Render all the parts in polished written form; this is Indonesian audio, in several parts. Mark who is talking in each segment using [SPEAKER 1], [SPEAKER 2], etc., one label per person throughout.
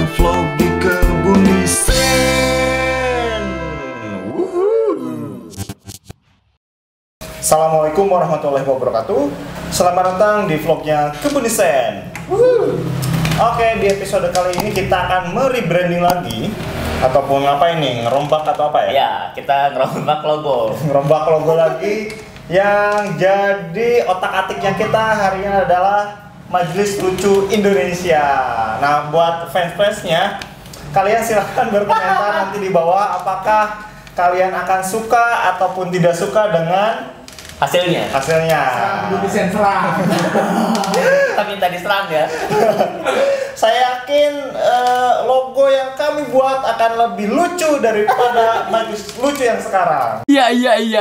[SPEAKER 1] ngevlog di kebun Sen. Assalamualaikum warahmatullahi wabarakatuh. Selamat datang di vlognya Kebun Sen. Oke, di episode kali ini kita akan merebranding lagi. Ataupun apa ini, ngerombak atau apa ya?
[SPEAKER 2] Ya, kita ngerombak logo.
[SPEAKER 1] Ngerombak logo lagi. Yang jadi otak-atiknya kita hari ini adalah Majelis Lucu Indonesia. Nah, buat fans-fansnya, kalian silahkan berkomentar nanti di bawah apakah kalian akan suka ataupun tidak suka dengan
[SPEAKER 2] Hasilnya.
[SPEAKER 3] Serang.
[SPEAKER 2] Kita minta diserang ya.
[SPEAKER 1] Saya yakin logo yang kami buat akan lebih lucu daripada Majelis Lucu yang sekarang.
[SPEAKER 3] Iya.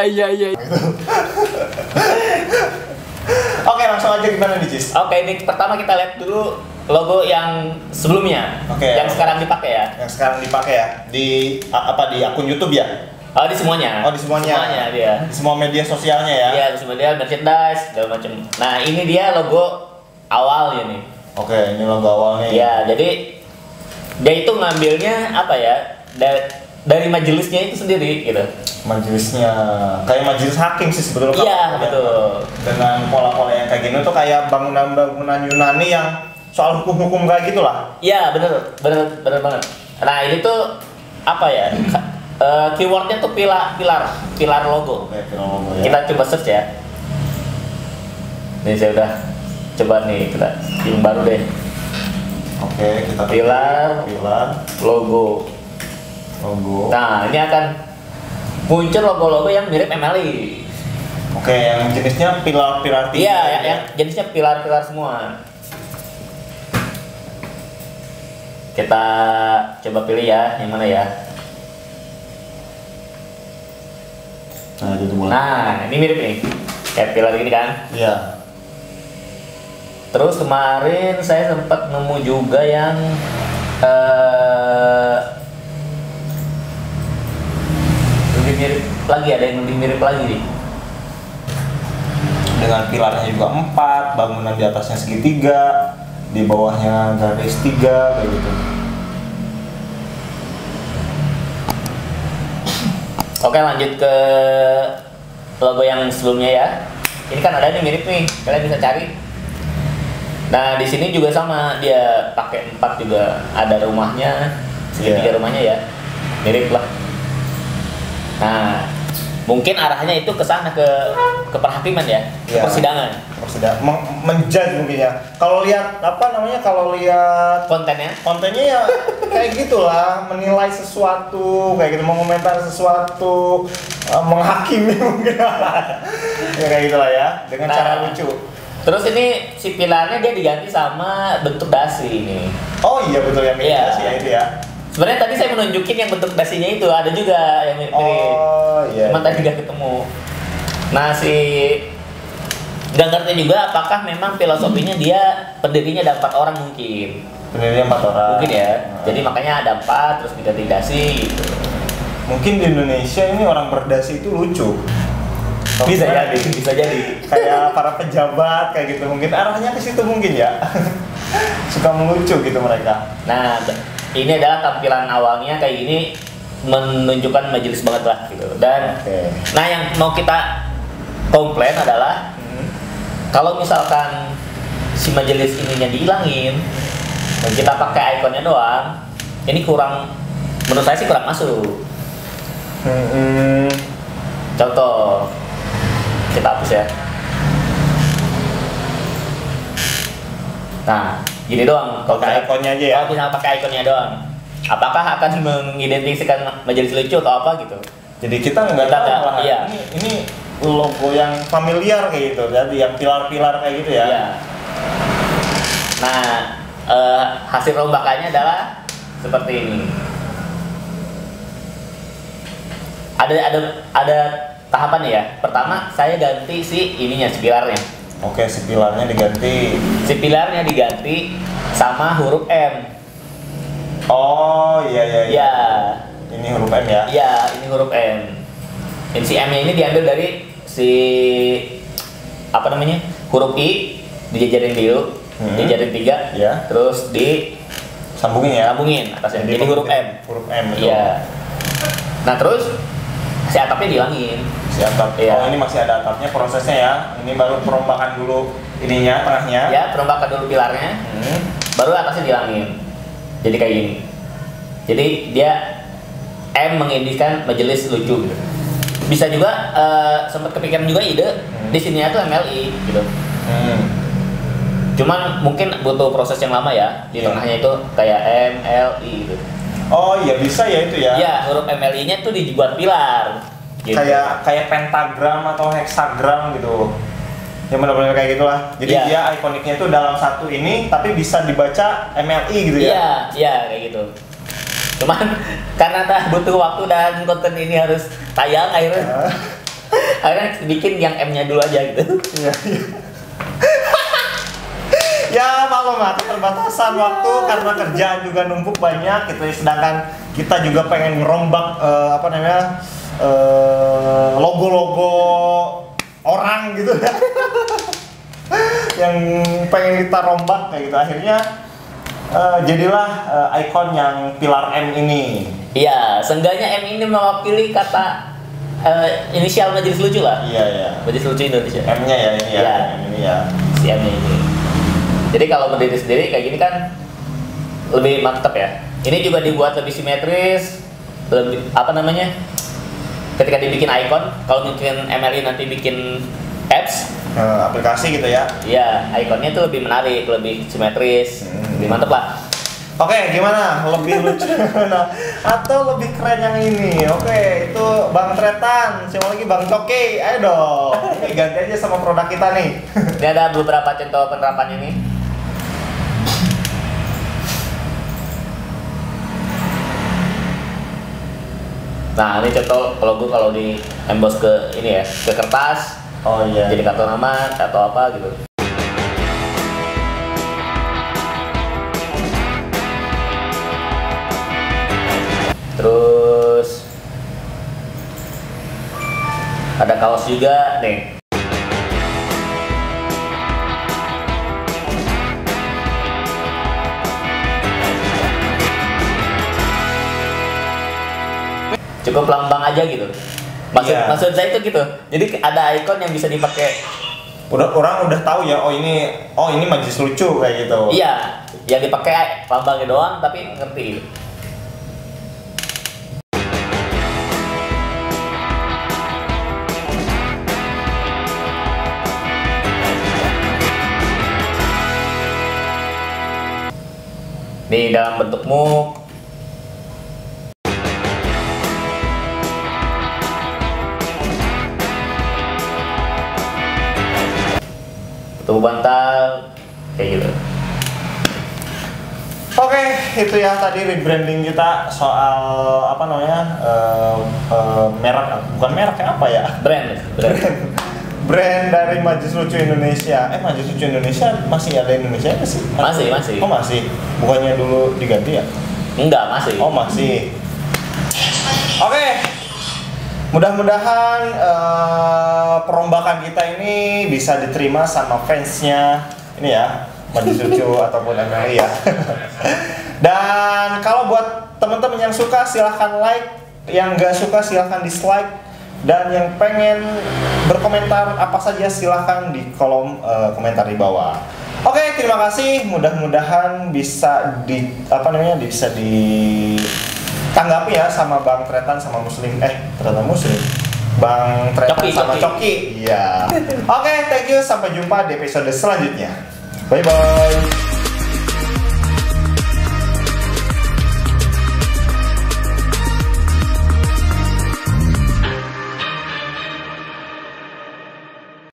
[SPEAKER 1] Oke, langsung aja gimana nih, Cis?
[SPEAKER 2] Oke, ini pertama kita lihat dulu logo yang sebelumnya.
[SPEAKER 1] Oke.
[SPEAKER 2] Yang sekarang dipakai ya.
[SPEAKER 1] Yang sekarang dipakai ya di di akun YouTube ya?
[SPEAKER 2] Oh, di semuanya.
[SPEAKER 1] Oh, di semuanya.
[SPEAKER 2] Semuanya dia.
[SPEAKER 1] Di semua media sosialnya ya?
[SPEAKER 2] Iya, di semua dia merchandise segala macam. Nah, ini dia logo awalnya nih.
[SPEAKER 1] Oke, ini logo awalnya.
[SPEAKER 2] Iya, jadi dia itu ngambilnya apa ya? Dari majelisnya itu sendiri gitu.
[SPEAKER 1] Majelisnya kayak majelis hakim sih sebetulnya.
[SPEAKER 2] Iya,
[SPEAKER 1] kalau
[SPEAKER 2] betul.
[SPEAKER 1] dengan pola-pola yang kayak gini tuh kayak bangunan-bangunan Yunani yang soal hukum-hukum kayak gitulah.
[SPEAKER 2] Iya, bener banget. Nah, ini tuh apa ya? Keywordnya tuh pilar logo.
[SPEAKER 1] Oke, film logo ya.
[SPEAKER 2] Kita coba search ya. Nih saya udah coba nih kita yang baru deh.
[SPEAKER 1] Oke, kita
[SPEAKER 2] Pilar logo. Nah, ini akan muncul logo-logo yang mirip MLI.
[SPEAKER 1] Oke, yang jenisnya pilar-pilar tinggi.
[SPEAKER 2] Iya, yang jenisnya pilar-pilar semua. Kita coba pilih ya, yang mana ya?
[SPEAKER 1] Nah, itu mulai.
[SPEAKER 2] Nah, ini mirip nih. Kayak pilar gini kan?
[SPEAKER 1] Iya.
[SPEAKER 2] Terus kemarin saya sempat nemu juga yang lebih mirip lagi, ada yang lebih mirip lagi nih.
[SPEAKER 1] Dengan pilarnya juga 4, bangunan di atasnya segitiga, di bawahnya garis 3 kayak gitu.
[SPEAKER 2] Oke, lanjut ke logo yang sebelumnya ya. Ini kan ada nih mirip nih, kalian bisa cari. Nah, di sini juga sama, dia pakai 4 juga, ada rumahnya, segitiga rumahnya ya, mirip lah. Nah, mungkin arahnya itu ke sana, ke perhakiman ya, ke
[SPEAKER 1] Iya.
[SPEAKER 2] persidangan.
[SPEAKER 1] Menjudge mungkin ya. Kalau lihat kalau lihat kontennya ya kayak gitulah, menilai sesuatu, kayak gitu, mengomentari sesuatu, menghakimi mungkin. Ya kayak gitulah ya, dengan
[SPEAKER 2] Nah,
[SPEAKER 1] cara lucu.
[SPEAKER 2] Terus ini si pilarnya dia diganti sama bentuk dasi ini.
[SPEAKER 1] Oh iya betul yang mirip
[SPEAKER 2] Iya.
[SPEAKER 1] sih ya itu ya.
[SPEAKER 2] Sebenarnya tadi saya menunjukin yang bentuk dasinya itu, ada juga yang mirip-mirip.
[SPEAKER 1] Oh iya.
[SPEAKER 2] Cuma tadi nggak ketemu. Nah, nggak ngerti juga apakah memang filosofinya dia pendirinya ada 4 orang mungkin.
[SPEAKER 1] Pendirinya 4 orang.
[SPEAKER 2] Mungkin ya.
[SPEAKER 1] Nah.
[SPEAKER 2] Jadi makanya ada 4 terus diganti dasi gitu.
[SPEAKER 1] Mungkin di Indonesia ini orang berdasi itu lucu.
[SPEAKER 2] Bisa jadi.
[SPEAKER 1] Kayak para pejabat kayak gitu, mungkin arahnya ke situ mungkin ya. Suka melucu gitu mereka.
[SPEAKER 2] Nah, ini adalah tampilan awalnya kayak gini, menunjukkan majelis banget lah gitu. Dan
[SPEAKER 1] Oke.
[SPEAKER 2] nah, yang mau kita komplain adalah kalau misalkan si majelis ininya dihilangin dan kita pakai ikonnya doang, ini menurut saya sih kurang masuk. Contoh, kita hapus ya. Nah, gini doang.
[SPEAKER 1] Pakai ikonnya aja ya.
[SPEAKER 2] Kalau misalnya pakai ikonnya doang, apakah akan mengidentifikasikan majelis lucu atau apa gitu?
[SPEAKER 1] Jadi kita nggak
[SPEAKER 2] Kita
[SPEAKER 1] tahu
[SPEAKER 2] nggak,
[SPEAKER 1] lah.
[SPEAKER 2] iya.
[SPEAKER 1] Ini logo yang familiar kayak gitu, jadi yang pilar-pilar kayak gitu ya.
[SPEAKER 2] Iya. Nah, hasil rombakannya adalah seperti ini. Ada tahapan ya. Pertama, saya ganti si pilarnya.
[SPEAKER 1] Oke, si pilarnya diganti.
[SPEAKER 2] Si pilarnya diganti sama huruf M.
[SPEAKER 1] Oh iya.
[SPEAKER 2] Ya,
[SPEAKER 1] Ini huruf M ya.
[SPEAKER 2] iya, ini huruf M. Dan si M-nya ini diambil dari si huruf I dijajarin dulu, dijajarin 3,
[SPEAKER 1] Ya.
[SPEAKER 2] terus
[SPEAKER 1] Sambungin ya.
[SPEAKER 2] Sambungin atasnya. Jadi huruf M.
[SPEAKER 1] Huruf M betul.
[SPEAKER 2] Iya. Nah terus si atapnya dihilangin.
[SPEAKER 1] Si atap.
[SPEAKER 2] Iya.
[SPEAKER 1] Oh ini masih ada atapnya prosesnya ya. Ini baru perombakan dulu ininya tengahnya.
[SPEAKER 2] Ya perombakan dulu pilarnya. Baru atasnya dihilangin. Jadi kayak gini. Jadi dia M mengindikasikan majelis lucu gitu. Bisa juga sempat kepikiran juga ide di sininya tuh MLI gitu. Cuman mungkin butuh proses yang lama ya. Di tengahnya itu kayak MLI gitu.
[SPEAKER 1] Oh iya bisa ya itu ya.
[SPEAKER 2] Iya, huruf MLI-nya tuh dibuat pilar. Gitu.
[SPEAKER 1] Kayak pentagram atau heksagram gitu. Ya benar-benar kayak gitulah. Jadi
[SPEAKER 2] Iya.
[SPEAKER 1] dia ikoniknya itu dalam satu ini tapi bisa dibaca MLI gitu ya.
[SPEAKER 2] Iya, iya kayak gitu. Cuman karena butuh waktu dan konten ini harus tayang akhirnya bikin yang M-nya dulu aja gitu.
[SPEAKER 1] Iya. Ya maklum lah keterbatasan waktu karena kerjaan juga numpuk banyak gitu ya. Sedangkan kita juga pengen ngerombak logo-logo orang gitu ya. Yang pengen kita rombak kayak gitu akhirnya jadilah ikon yang pilar M ini.
[SPEAKER 2] Iya, seenggaknya M ini mewakili kata inisial majelis lucu lah.
[SPEAKER 1] Iya ya.
[SPEAKER 2] Majelis lucu Indonesia.
[SPEAKER 1] M-nya ya ini ya.
[SPEAKER 2] Iya.
[SPEAKER 1] Ini ya.
[SPEAKER 2] Si M-nya ini. Jadi kalau berdiri sendiri kayak gini kan lebih mantap ya. Ini juga dibuat lebih simetris, lebih ketika dibikin icon, kalau bikin MLI nanti bikin apps,
[SPEAKER 1] Aplikasi gitu ya.
[SPEAKER 2] ya ikonnya tuh lebih menarik, lebih simetris, lebih mantap lah.
[SPEAKER 1] Oke, gimana? Lebih lucu nah, atau lebih keren yang ini? Oke, itu Bang Tretan, siapa lagi Bang Coki? Ayo dong. Ini ganti aja sama produk kita nih.
[SPEAKER 2] Ini ada beberapa contoh penerapan ini. Nah, ini contoh logo kalau di emboss ke ini ya, ke kertas.
[SPEAKER 1] Oh iya.
[SPEAKER 2] Jadi kartu nama atau apa gitu. Terus ada kaos juga nih. Cukup lambang aja gitu. Maksud saya itu gitu. Jadi ada ikon yang bisa dipakai.
[SPEAKER 1] Orang udah tahu ya. Oh ini majelis lucu kayak gitu.
[SPEAKER 2] Iya, yang dipakai lambangnya doang tapi ngerti. Nih dalam bentuk muk. Tubuh bantal kayak gitu.
[SPEAKER 1] Oke, itu ya tadi rebranding kita soal merek, bukan merek apa ya?
[SPEAKER 2] Brand.
[SPEAKER 1] Brand dari Majelis Lucu Indonesia. Majelis Lucu Indonesia masih ada Indonesia nggak sih?
[SPEAKER 2] Masih.
[SPEAKER 1] Oh masih. Bukannya dulu diganti ya?
[SPEAKER 2] Enggak, masih.
[SPEAKER 1] Oh masih. Oke. Mudah-mudahan perombakan kita ini bisa diterima sama fansnya ini ya, Majelis Lucu ataupun MLI ya. Dan kalau buat teman-teman yang suka silahkan like, yang nggak suka silahkan dislike, dan yang pengen berkomentar apa saja silahkan di kolom komentar di bawah. Oke, terima kasih. Mudah-mudahan bisa bisa ditanggapi ya sama Bang Tretan sama Tretan Muslim. Bang Tretan
[SPEAKER 2] Coki,
[SPEAKER 1] sama Coki. Iya. Oke, thank you. Sampai jumpa di episode selanjutnya. Bye bye.